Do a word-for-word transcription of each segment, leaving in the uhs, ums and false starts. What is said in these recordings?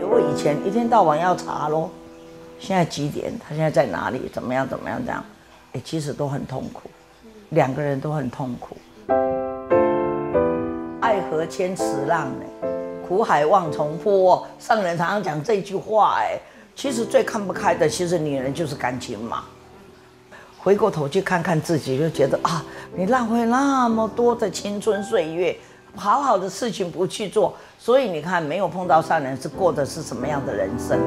如果以前一天到晚要查咯，现在几点？他现在在哪里？怎么样？怎么样？这样，哎，其实都很痛苦，两个人都很痛苦。爱河千尺浪呢，苦海望重坡。上人常常讲这句话，哎，其实最看不开的，其实女人就是感情嘛。回过头去看看自己，就觉得啊，你浪费那么多的青春岁月，好好的事情不去做，所以你看，没有碰到上人是过的是什么样的人生？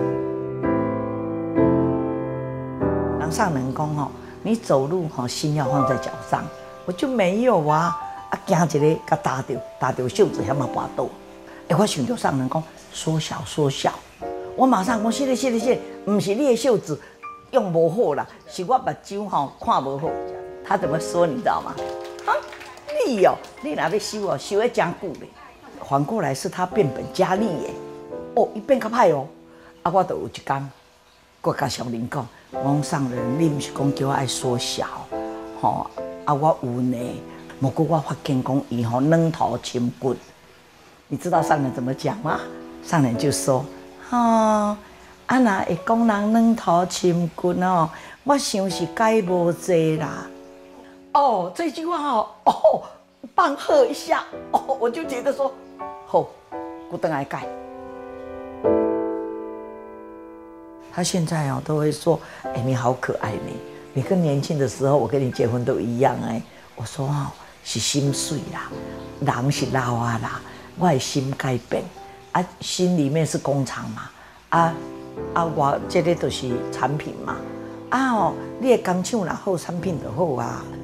让上人讲哦，你走路哈、哦、心要放在脚上，我就没有啊，啊，惊一个甲打到打到袖子遐嘛跋倒，哎，我想到上人讲缩小缩小，我马上讲是的是的是的，不是你的袖子。用不好啦，是我目睭吼看不好。他怎么说你知道吗？啊，你哦，你哪要修哦，修得真久嘞。反过来是他变本加厉耶。哦，伊变较歹哦。啊，我就有一天，我甲上人讲，我讲上人，你不是讲叫我爱缩小，吼、哦，啊，我有呢。不过我发现讲伊吼软头深骨。你知道上人怎么讲吗？上人就说，哦。啊，若会讲人软头深骨哦，我想是改无济啦。哦，这句话哦，哦，棒喝一下，哦，我就觉得说，好，我等来改。他现在哦都会说，哎、欸，你好可爱呢，你跟年轻的时候我跟你结婚都一样哎。我说哦，是心碎啦，人是老啊啦，我的心改变啊，心里面是工厂嘛，啊。啊，我这个就是产品嘛，啊哦，你的工厂若好，产品就好啊。